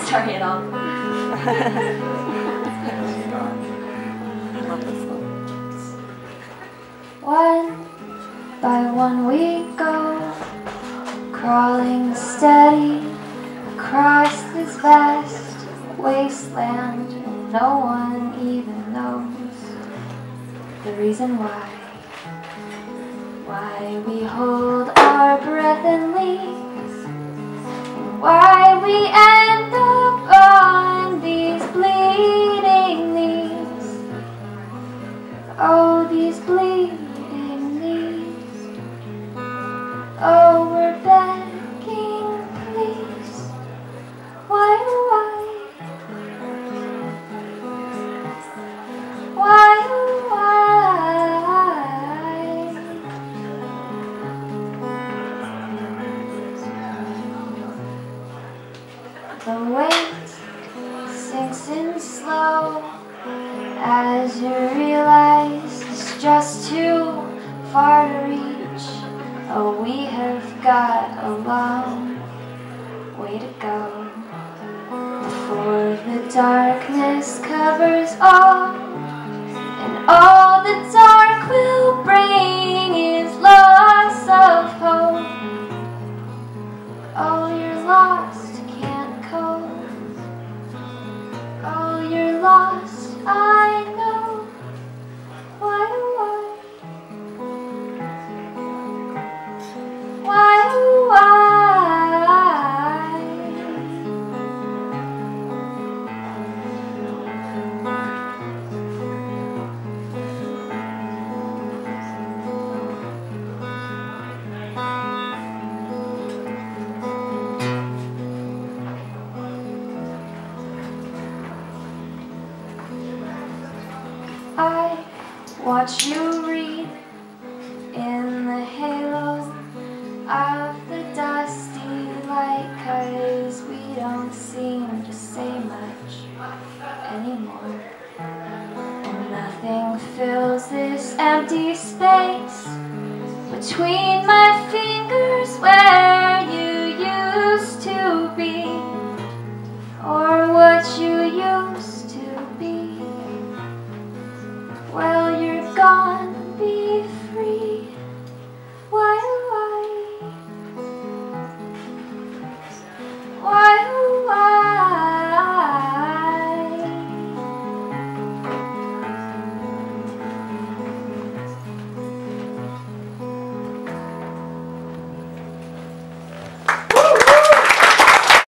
Sorry at all. One by one we go, crawling steady across this vast wasteland, and no one even knows the reason why we hold our breath and leave, and why we end up on these bleeding knees. Oh, these bleeding knees. Oh, we're begging, please. Why, why? The weight sinks in slow as you realize it's just too far to reach. Oh, we have got a long way to go before the darkness covers all, and all the dark will bring is loss of hope. Oh, you're lost, can't cope. Oh, you're lost, I know. Why, why? I watch you read in the halo of the dusty light, 'cause we don't seem to say much anymore, and nothing fills this empty space between my fingers where you used to be, or what you